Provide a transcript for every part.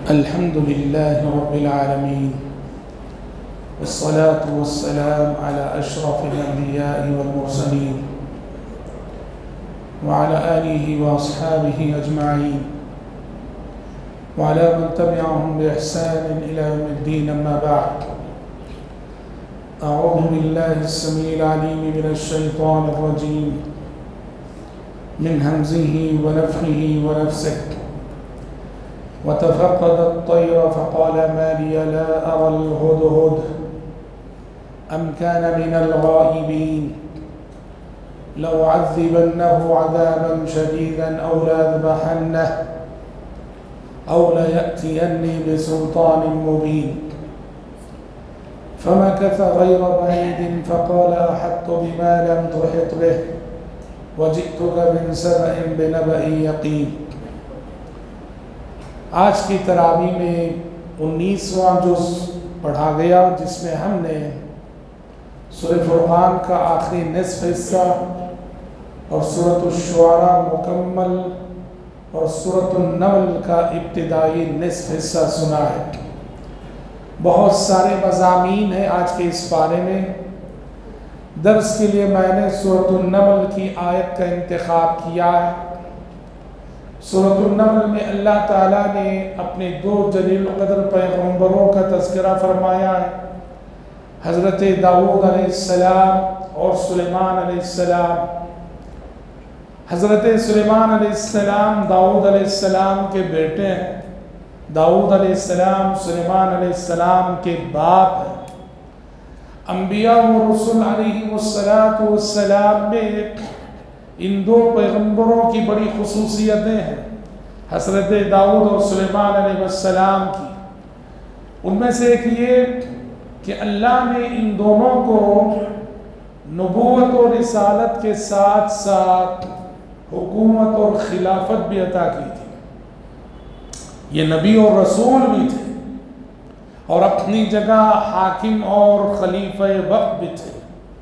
الحمد لله رب العالمين، والصلاة والسلام على أشرف الأنبياء والمرسلين وعلى آله وأصحابه أجمعين وعلى من تبعهم بإحسان إلى يوم الدين. أما بعد، أعوذ بالله السميع العليم من الشيطان الرجيم من همزه ونفخه ونفسه. وتفقد الطير فقال ما لي لا أرى الهدهد أم كان من الغائبين لأعذبنه عذابا شديدا أو لأذبحنه أو ليأتيني بسلطان مبين. فمكث غير بعيد فقال أحطت بما لم تحط به وجئتك من سبأ بنبأ يقين. آج کی تراویح میں 19واں جز پڑھا گیا، جس میں ہم نے سورہ فرقان کا آخری نصف حصہ اور سورۃ الشعراء مکمل اور سورۃ النمل کا ابتدائی نصف حصہ سنا ہے. بہت سارے مضامین ہیں آج کے اس بارے میں. درس کے لیے میں نے سورۃ النمل کی آیت کا انتخاب کیا ہے. سورۃ النمل میں اللہ تعالیٰ نے اپنے 2 جلیل القدر پیغمبروں کا تذکرہ فرمایا ہے، حضرت داؤد علیہ السلام اور سلیمان علیہ السلام. حضرت سلیمان علیہ السلام داؤد علیہ السلام کے بیٹے ہیں. داؤد علیہ السلام سلیمان علیہ السلام کے باپ ہیں. انبیاء و رسول علیہ السلام میں ان 2 پیغمبروں کی بڑی خصوصیتیں ہیں، حضرت داؤد اور سلیمان علیہ السلام کی. ان میں سے ایک یہ کہ اللہ نے ان دونوں کو نبوت و رسالت کے ساتھ ساتھ حکومت اور خلافت بھی عطا کی تھی. یہ نبی اور رسول بھی تھے اور اپنی جگہ حاکم اور خلیفہ وقت بھی تھے.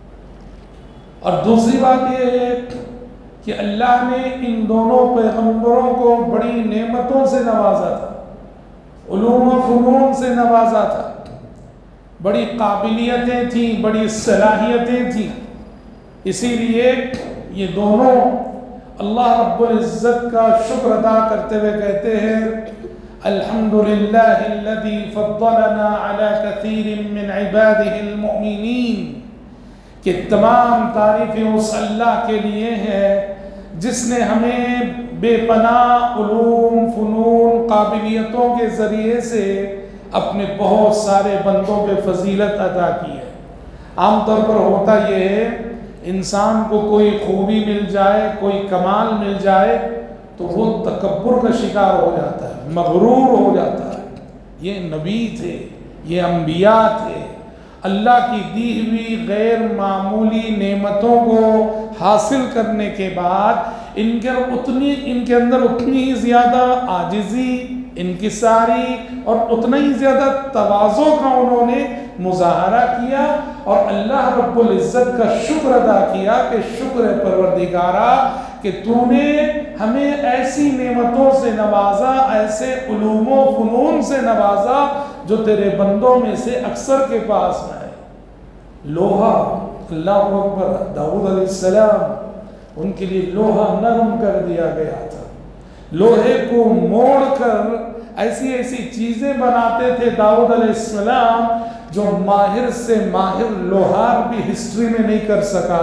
اور دوسری بات یہ ہے کہ اللہ نے ان دونوں پیغمبروں کو بڑی نعمتوں سے نوازا تھا، علوم و فنون سے نوازا تھا. بڑی قابلیتیں تھیں، بڑی صلاحیتیں تھیں. اسی لیے یہ دونوں اللہ رب العزت کا شکر ادا کرتے ہوئے کہتے ہیں الحمدللہ الذی فضلنا علی کثیر من عبادہ المؤمنین، کہ تمام تعریفیں اس اللہ کے لیے ہے جس نے ہمیں بے پناہ علوم فنون قابلیتوں کے ذریعے سے اپنے بہت سارے بندوں پہ فضیلت عطا کی ہے. عام طور پر ہوتا یہ ہے انسان کو کوئی خوبی مل جائے، کوئی کمال مل جائے تو وہ تکبر کا شکار ہو جاتا ہے، مغرور ہو جاتا ہے. یہ نبی تھے، یہ انبیاء تھے. اللہ کی دی ہوئی غیر معمولی نعمتوں کو حاصل کرنے کے بعد ان کے اندر اتنی ہی زیادہ عاجزی، انکساری اور اتنا ہی زیادہ تواضع کا انہوں نے مظاہرہ کیا اور اللہ رب العزت کا شکر ادا کیا کہ شکر ہے پروردگارا کہ تو نے ہمیں ایسی نعمتوں سے نوازا، ایسے علوم و فنون سے نوازا جو تیرے بندوں میں سے اکثر کے پاس نہ ہے. لوہا، اللہ اکبر، داؤد علیہ السلام ان کے لیے لوہا نرم کر دیا گیا تھا. لوہے کو موڑ کر ایسی ایسی چیزیں بناتے تھے داؤد علیہ السلام جو ماہر سے ماہر لوہار بھی ہسٹری میں نہیں کر سکا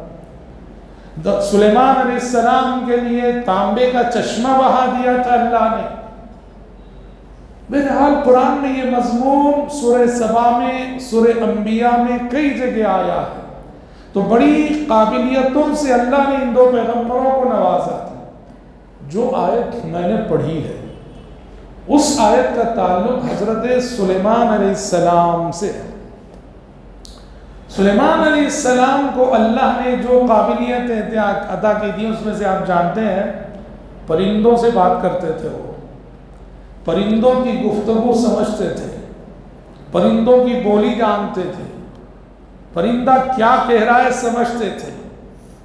تھا. سلیمان علیہ السلام کے لیے تانبے کا چشمہ بہا دیا تھا اللہ نے. بہرحال قرآن میں یہ مضمون سورہ سبا میں، سورہ انبیاء میں کئی جگہ آیا ہے. تو بڑی قابلیتوں سے اللہ نے ان 2 پیغمبروں کو نوازا تھا. جو آیت میں نے پڑھی ہے اس آیت کا تعلق حضرت سلیمان علیہ السلام سے ہے. سلیمان علیہ السلام کو اللہ نے جو قابلیتیں عطا کی تھی اس میں سے آپ جانتے ہیں پرندوں سے بات کرتے تھے. وہ پرندوں کی گفتگو سمجھتے تھے، پرندوں کی بولی جانتے تھے، پرندہ کیا کہہ رہا ہے سمجھتے تھے.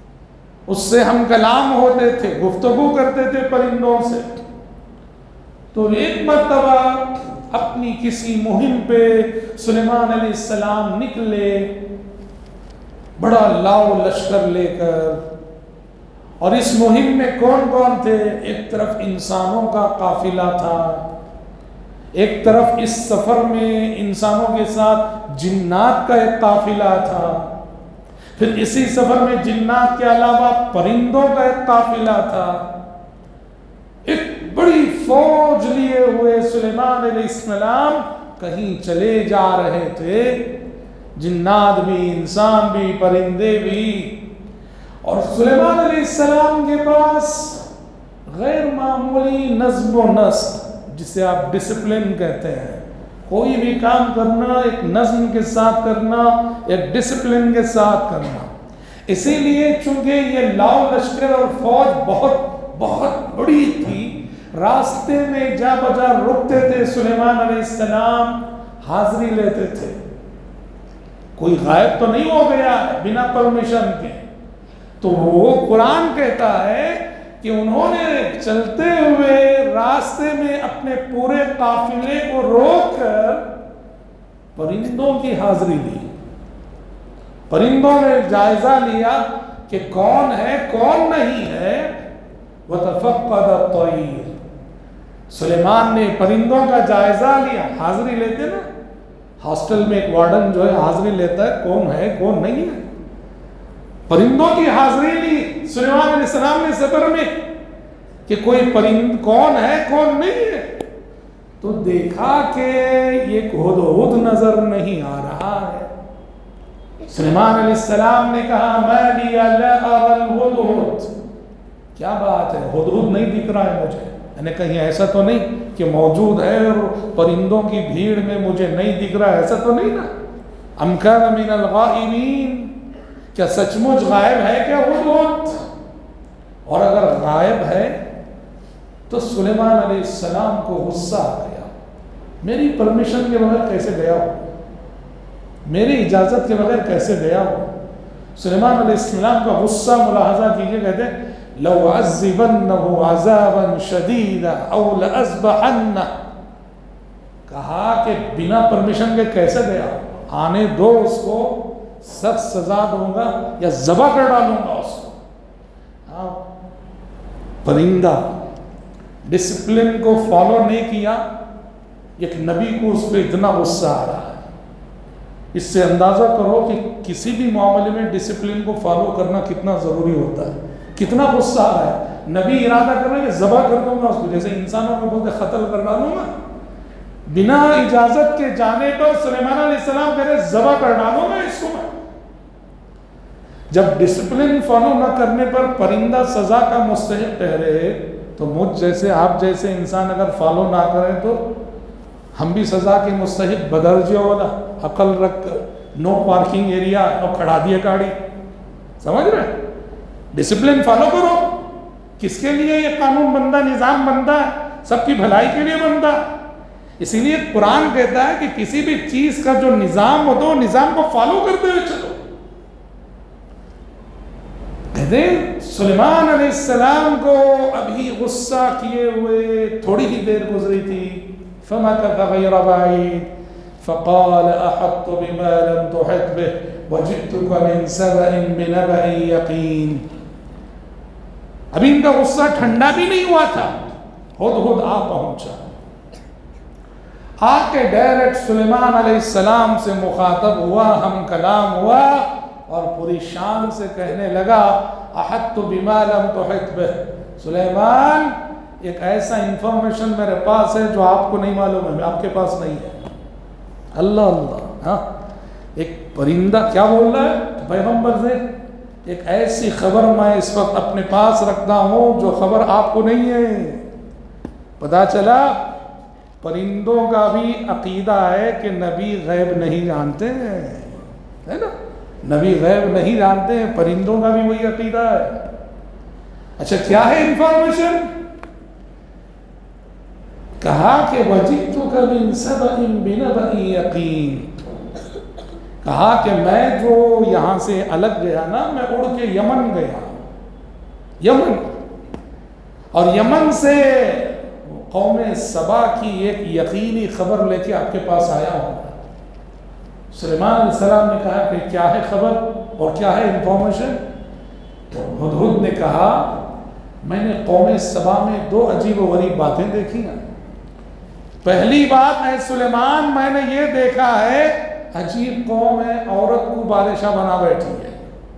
اس سے ہم کلام ہوتے تھے، گفتگو کرتے تھے پرندوں سے. تو ایک مرتبہ اپنی کسی مہم پہ سلیمان علیہ السلام نکلے، بڑا لاؤ لشکر لے کر، اور اس مہم میں کون کون تھے؟ ایک طرف انسانوں کا قافلہ تھا، ایک طرف اس سفر میں انسانوں کے ساتھ جنات کا ایک قافلہ تھا، پھر اسی سفر میں جنات کے علاوہ پرندوں کا ایک قافلہ تھا۔ ایک بڑی فوج لیے ہوئے سلیمان علیہ السلام کہیں چلے جا رہے تھے، جنات بھی، انسان بھی، پرندے بھی، اور سلیمان علیہ السلام کے پاس غیر معمولی نظم و نسق، جسے آپ ڈسپلن کہتے ہیں، کوئی بھی کام کرنا ایک نظم کے ساتھ کرنا، ایک ڈسپلن کے ساتھ کرنا۔ اسی لیے چونکہ یہ لاؤ لشکر اور فوج بہت بہت بڑی تھی، راستے میں جا بجا رکتے تھے، سلیمان علیہ السلام حاضری لیتے تھے۔ کوئی غائب تو نہیں ہو گیا ہے بنا پرمیشن کے؟ تو وہ قرآن کہتا ہے کہ انہوں نے چلتے ہوئے راستے میں اپنے پورے قافلے کو روک کر پرندوں کی حاضری لی، پرندوں نے جائزہ لیا کہ کون ہے کون نہیں ہے۔ وَتَفَقَّدَ الطَّيْرَ، سلیمان نے پرندوں کا جائزہ لیا، حاضری لیتے نا، ہاسٹل میں ایک وارڈن جو ہے حاضری لیتا ہے کون ہے کون نہیں ہے، پرندوں کی حاضری لی سلیمان علیہ السلام نے سفر میں کہ کوئی پرند کون ہے کون نہیں ہے۔ تو دیکھا کہ یہ ہدہد نظر نہیں آ رہا ہے۔ سلیمان علیہ السلام نے کہا مَا لِيَ لَا أَرَى الْهُدْهُدْ، کیا بات ہے ہدہد نہیں دکھ رہا ہے مجھے، یعنی کہیں ایسا تو نہیں کہ موجود ہے اور پرندوں کی بھیڑ میں مجھے نہیں دکھ رہا ہے، ایسا تو نہیں نا؟ أَمْ كَانَ مِنَ الْغَائِبِينَ، کیا سچ مچ غائب ہے کیا ہدہد؟ اور اگر غائب ہے تو سلیمان علیہ السلام کو غصہ آ گیا، میری پرمیشن کے بغیر کیسے گیا ہو، میری اجازت کے بغیر کیسے گیا ہو؟ سلیمان علیہ السلام کا غصہ ملاحظہ کیجئے، کہتے ہیں لَوْ عَذِّبَنَّهُ عَذَابًا شَدِيدًا أَوْ لَأَذْبَحَنَّهُ، کہا کہ بنا پرمیشن کے کیسے گیا، آنے دو اس کو، سخت سزا دوں گا یا ذبح کر ڈالوں گا اس کو۔ پرندہ ڈسپلن کو فالو نہیں کیا، ایک نبی کو اس پہ اتنا غصہ آ رہا ہے۔ اس سے اندازہ کرو کہ کسی بھی معاملے میں ڈسپلن کو فالو کرنا کتنا ضروری ہوتا ہے، کتنا غصہ آ رہا ہے۔ نبی ارادہ کر رہے ہیں کہ ذبح کر دوں گا اس کو، جیسے انسانوں کو بولتے قتل کر ڈالوں گا، بنا اجازت کے جانے پر سلیمان علیہ السلام کہہ رہے ذبح کر ڈالوں گا اس کو میں۔ جب ڈسپلن فالو نہ کرنے پر پرندہ سزا کا مستحق ٹھہرے تو مجھ جیسے آپ جیسے انسان اگر فالو نہ کریں تو ہم بھی سزا کے مستحق، بدرجہ والا عقل رکھ کر نو پارکنگ ایریا اور کھڑا دیا گاڑی، سمجھ رہے؟ ڈسپلن فالو کرو، کس کے لیے یہ قانون بندہ، نظام بندہ ہے، سب کی بھلائی کے لیے بندہ ہے۔ اسی لیے قرآن کہتا ہے کہ کسی بھی چیز کا جو نظام ہو تو نظام کو فالو کرتے ہوئے چلو۔ کہتے ہیں سلیمان علیہ السلام کو ابھی غصہ کیے ہوئے تھوڑی ہی دیر گزری تھی، فَمَكَثَ غَيْرَ بَعِيدٍ فَقَالَ أَحَطْتُ بِمَا لَمْ تُحِطْ بِهِ وَجِئْتُكَ مِنْ سَبَإٍ بِنَبَإٍ يَقِينٍ۔ ابھی ان کا غصہ ٹھنڈا بھی نہیں ہوا تھا، ہدہد آ پہنچا، آ کے ڈائریکٹ سلیمان علیہ السلام سے مخاطب ہوا، ہم کلام ہوا، اور پوری شان سے کہنے لگا احطت بما لم تحط به، سلیمان ایک ایسا انفارمیشن میرے پاس ہے جو آپ کو نہیں معلوم ہے، آپ کے پاس نہیں ہے۔ اللہ اللہ، ہاں ایک پرندہ کیا بول رہا ہے پیغمبر سے، ایک ایسی خبر میں اس وقت اپنے پاس رکھتا ہوں جو خبر آپ کو نہیں ہے۔ پتہ چلا پرندوں کا بھی عقیدہ ہے کہ نبی غیب نہیں جانتے ہیں، ہے نا، نبی غیب نہیں جانتے ہیں، پرندوں کا بھی وہی عقیدہ ہے۔ اچھا کیا ہے انفارمیشن؟ کہا کہ وَجِئْتُكَ مِنْ سَبَإٍ بِنَبَإٍ يَقِينٍ، کہا کہ میں جو یہاں سے الگ گیا نا، میں اڑ کے یمن گیا، یمن، اور یمن سے قوم سبا کی ایک یقینی خبر لے کے آپ کے پاس آیا ہوں۔ سلیمان علیہ السلام نے کہا کہ کیا ہے خبر اور کیا ہے انفارمیشن؟ تو ہدہد نے کہا میں نے قوم سبا میں 2 عجیب و غریب باتیں دیکھی ہیں۔ پہلی بات اے سلیمان، میں نے یہ دیکھا ہے عجیب قوم ہے، عورت کو بادشاہ بنا بیٹھی ہے،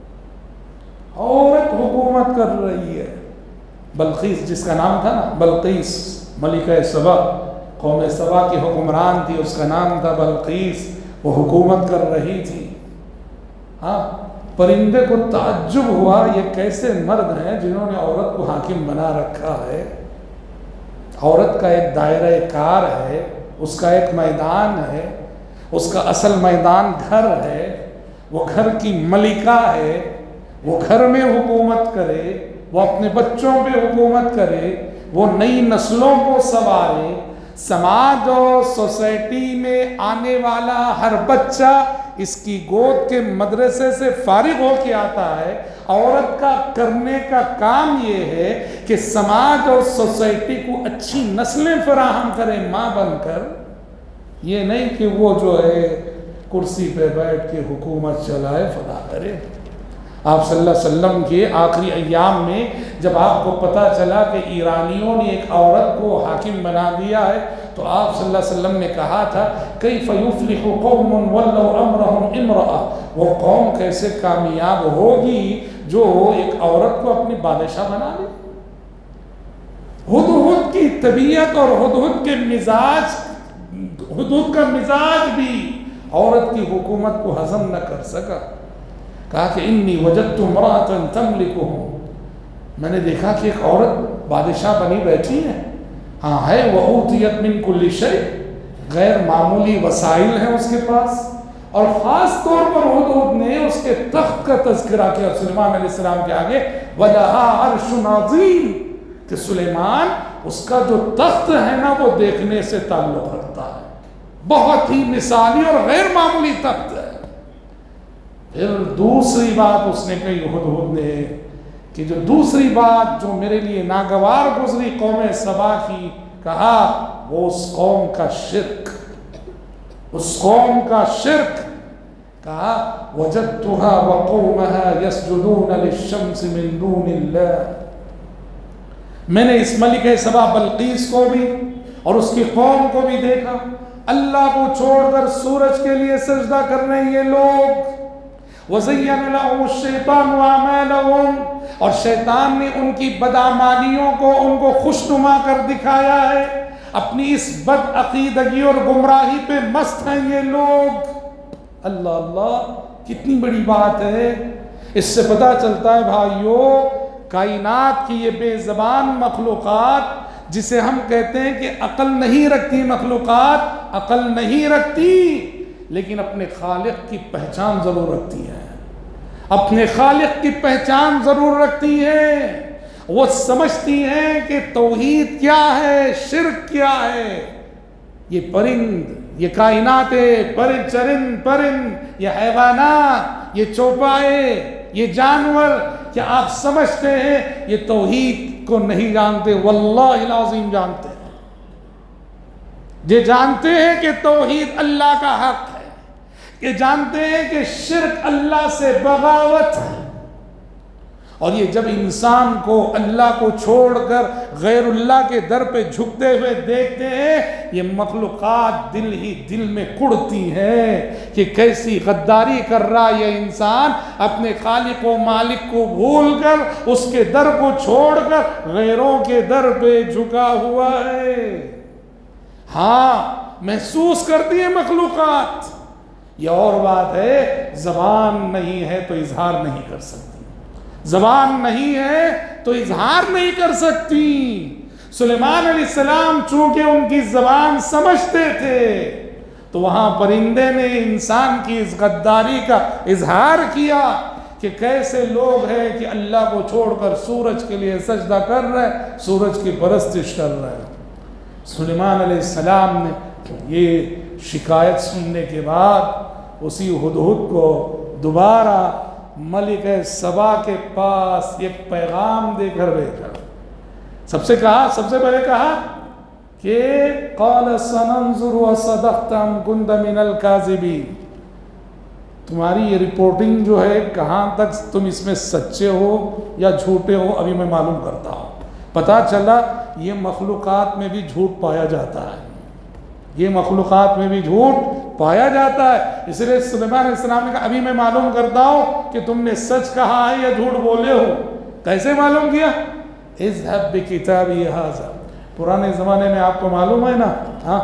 عورت حکومت کر رہی ہے۔ بلقیس جس کا نام تھا نا، بلقیس ملکہ سبا، قوم سبا کی حکمران تھی، اس کا نام تھا بلقیس، وہ حکومت کر رہی تھی۔ ہاں، پرندے کو تعجب ہوا یہ کیسے مرد ہیں جنہوں نے عورت کو حاکم بنا رکھا ہے۔ عورت کا ایک دائرہ کار ہے، اس کا ایک میدان ہے، اس کا اصل میدان گھر ہے، وہ گھر کی ملکہ ہے، وہ گھر میں حکومت کرے، وہ اپنے بچوں پہ حکومت کرے، وہ نئی نسلوں کو سنوارے، سماج اور سوسائٹی میں آنے والا ہر بچہ اس کی گود کے مدرسے سے فارغ ہو کے آتا ہے۔ عورت کا کرنے کا کام یہ ہے کہ سماج اور سوسائٹی کو اچھی نسلیں فراہم کرے ماں بن کر، یہ نہیں کہ وہ جو ہے کرسی پہ بیٹھ کے حکومت چلائے فلا کرے۔ آپ صلی اللہ علیہ وسلم کے آخری ایام میں جب آپ کو پتہ چلا کہ ایرانیوں نے ایک عورت کو حاکم بنا دیا ہے تو آپ صلی اللہ علیہ وسلم نے کہا تھا کیف یفلح قوم ولوا امرهم امرأة، وہ قوم کیسے کامیاب ہوگی جو ایک عورت کو اپنی بادشاہ بنا لے۔ ہدہد کی طبیعت اور ہدہد کے مزاج، ہدہد کا مزاج بھی عورت کی حکومت کو ہضم نہ کر سکا۔ کہا کہ انی وجدت امرأة تملکهم، میں نے دیکھا کہ ایک عورت بادشاہ بنی بیٹھی ہے، ہاں ہے، وَأُوتِيَتْ مِن كُلِّ شَيْءٍ، غیر معمولی وسائل ہیں اس کے پاس، اور خاص طور پر ہدہد نے اس کے تخت کا تذکرہ کیا سلیمان علیہ السلام کے آگے، وَلَهَا عَرْشٌ عَظِيمٌ، کہ سلیمان اس کا جو تخت ہے نا وہ دیکھنے سے تعلق رکھتا ہے، بہت ہی مثالی اور غیر معمولی تخت ہے۔ پھر دوسری بات اس نے کہی ہدہد نے کہ جو دوسری بات جو میرے لیے ناگوار گزری قوم سبا کی، کہا وہ اس قوم کا شرک، اس قوم کا شرک، کہا وجدتها وقومها يسجدون للشمس من دون اللہ، میں نے اس ملکہ سبا بلقیس کو بھی اور اس کی قوم کو بھی دیکھا، اللہ کو چھوڑ کر سورج کے لیے سجدہ کر رہے ہیں یہ لوگ۔ وَزَيَّنَ لَهُمُ الشَّيْطَانُ أَعْمَالَهُمْ، اور شیطان نے ان کی بدعمالیوں کو ان کو خوشنما کر دکھایا ہے، اپنی اس بد عقیدگی اور گمراہی پہ مست ہیں یہ لوگ۔ اللہ اللہ، کتنی بڑی بات ہے۔ اس سے پتہ چلتا ہے بھائیو، کائنات کی یہ بے زبان مخلوقات جسے ہم کہتے ہیں کہ عقل نہیں رکھتی مخلوقات، عقل نہیں رکھتی لیکن اپنے خالق کی پہچان ضرور رکھتی ہے، اپنے خالق کی پہچان ضرور رکھتی ہے۔ وہ سمجھتی ہیں کہ توحید کیا ہے، شرک کیا ہے۔ یہ پرند، یہ کائنات، پرند، یہ حیوانات، یہ چوپائے، یہ جانور، کیا آپ سمجھتے ہیں یہ توحید کو نہیں جانتے؟ واللہ العظیم جانتے ہیں۔ یہ جانتے ہیں کہ توحید اللہ کا حق ہے، یہ جانتے ہیں کہ شرک اللہ سے بغاوت ہے، اور یہ جب انسان کو اللہ کو چھوڑ کر غیر اللہ کے در پہ جھکتے ہوئے دیکھتے ہیں، یہ مخلوقات دل ہی دل میں کڑتی ہیں کہ کیسی غداری کر رہا یہ انسان، اپنے خالق و مالک کو بھول کر اس کے در کو چھوڑ کر غیروں کے در پہ جھکا ہوا ہے۔ ہاں، محسوس کرتی ہے مخلوقات۔ یہ اور بات ہے، زبان نہیں ہے تو اظہار نہیں کر سکتی، زبان نہیں ہے تو اظہار نہیں کر سکتی۔ سلیمان علیہ السلام چونکہ ان کی زبان سمجھتے تھے تو وہاں پرندے نے انسان کی اس غداری کا اظہار کیا کہ کیسے لوگ ہیں کہ اللہ کو چھوڑ کر سورج کے لیے سجدہ کر رہے ہیں، سورج کی پرستش کر رہے ہیں۔ سلیمان علیہ السلام نے یہ شکایت سننے کے بعد اسی ہدہد کو دوبارہ ملکہ سبا کے پاس ایک پیغام دے کر بھیجا۔ سب سے پہلے کہا کہ قال سننظر وصدقت ام كنت من الكاذبین، تمہاری یہ رپورٹنگ جو ہے کہاں تک تم اس میں سچے ہو یا جھوٹے ہو ابھی میں معلوم کرتا ہوں۔ پتہ چلا یہ مخلوقات میں بھی جھوٹ پایا جاتا ہے، یہ مخلوقات میں بھی جھوٹ پایا جاتا ہے، اس لیے سلیمان علیہ السلام نے کہا ابھی میں معلوم کرتا ہوں کہ تم نے سچ کہا ہے یا جھوٹ بولے ہو۔ کیسے معلوم کیا؟ اذهب بکتابی ھذا، پرانے زمانے میں آپ کو معلوم ہے نا،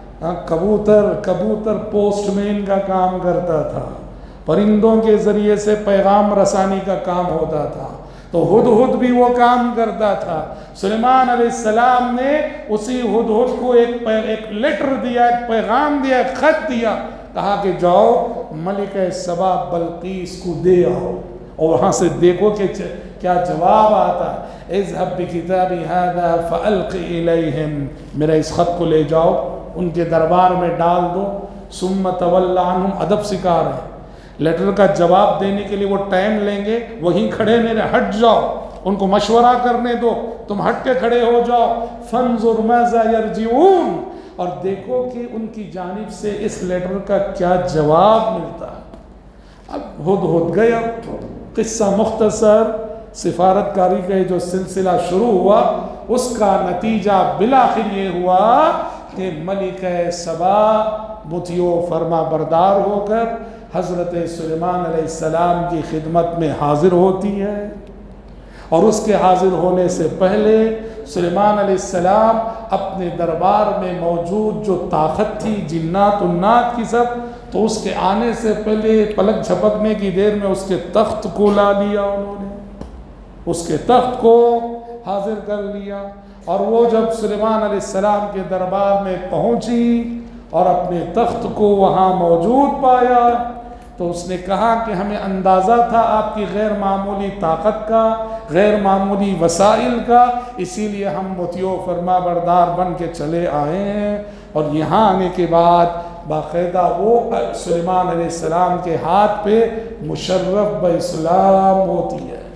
کبوتر پوسٹ مین کا کام کرتا تھا، پرندوں کے ذریعے سے پیغام رسانی کا کام ہوتا تھا، تو ہدہد بھی وہ کام کرتا تھا۔ سلیمان علیہ السلام نے اسی ہدہد کو ایک لیٹر دیا، ایک پیغام دیا، ایک خط دیا، کہا کہ جاؤ ملکہ سبا بلقیس کو دے آؤ، اور وہاں سے دیکھو کہ کیا جواب آتا ہے۔ اذهب بکتابی ھذا فالق الیہم، میرا اس خط کو لے جاؤ ان کے دربار میں ڈال دو، ثم تول عنہم، ادب سکھا رہے ہیں، لیٹر کا جواب دینے کے لیے وہ ٹائم لیں گے، وہیں کھڑے نہیں رہے، ہٹ جاؤ، ان کو مشورہ کرنے دو، تم ہٹ کے کھڑے ہو جاؤ، فانظر ماذا یرجعون، اور دیکھو کہ ان کی جانب سے اس لیٹر کا کیا جواب ملتا ہے۔ اب ہدہد گیا، قصہ مختصر، سفارت کاری کا جو سلسلہ شروع ہوا اس کا نتیجہ بالآخر یہ ہوا کہ ملکہ سبا مطیع و فرما بردار ہو کر حضرت سلیمان علیہ السلام کی خدمت میں حاضر ہوتی ہے، اور اس کے حاضر ہونے سے پہلے سلیمان علیہ السلام اپنے دربار میں موجود جو طاقت تھی جنات النات کی سب، تو اس کے آنے سے پہلے پلک جھپکنے کی دیر میں اس کے تخت کو لا لیا، انہوں نے اس کے تخت کو حاضر کر لیا، اور وہ جب سلیمان علیہ السلام کے دربار میں پہنچی اور اپنے تخت کو وہاں موجود پایا، تو اس نے کہا کہ ہمیں اندازہ تھا آپ کی غیر معمولی طاقت کا، غیر معمولی وسائل کا، اسی لیے ہم مطیع و فرما بردار بن کے چلے آئے ہیں، اور یہاں آنے کے بعد باقاعدہ وہ سلیمان علیہ السلام کے ہاتھ پہ مشرف باسلام ہوتی ہے۔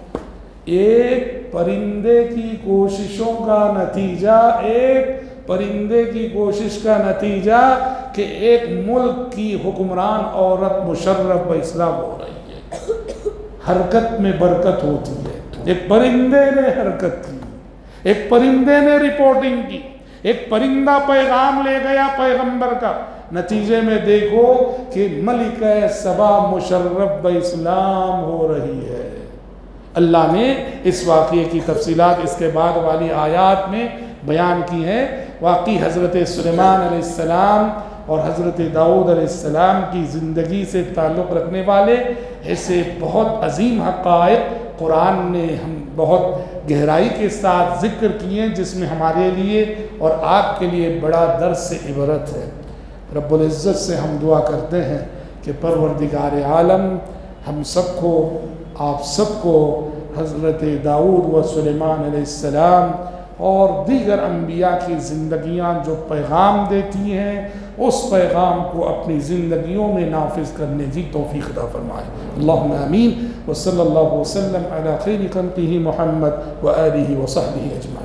ایک پرندے کی کوششوں کا نتیجہ، ایک پرندے کی کوشش کا نتیجہ کہ ایک ملک کی حکمران عورت مشرف باسلام ہو رہی ہے، حرکت میں برکت ہوتی ہے۔ ایک پرندے نے حرکت کی، ایک پرندے نے رپورٹنگ کی، ایک پرندہ پیغام لے گیا پیغمبر کا، نتیجے میں دیکھو کہ ملکہ سبا مشرف باسلام ہو رہی ہے۔ اللہ نے اس واقعے کی تفصیلات اس کے بعد والی آیات میں بیان کی ہیں۔ واقعی حضرت سلیمان علیہ السلام اور حضرت داؤد علیہ السلام کی زندگی سے تعلق رکھنے والے ایسے بہت عظیم حقائق قرآن نے ہم بہت گہرائی کے ساتھ ذکر کیے ہیں، جس میں ہمارے لیے اور آپ کے لیے بڑا درس عبرت ہے۔ رب العزت سے ہم دعا کرتے ہیں کہ پروردگار عالم ہم سب کو، آپ سب کو حضرت داؤد و سلیمان علیہ السلام اور دیگر انبیاء کی زندگیاں جو پیغام دیتی ہیں، اس پیغام کو اپنی زندگیوں میں نافذ کرنے کی توفیق عطا فرمائے۔ اللہم آمین، وصلی اللہ وسلم علی خیر خلقہ محمد و آلہ و صحبہ اجمعین۔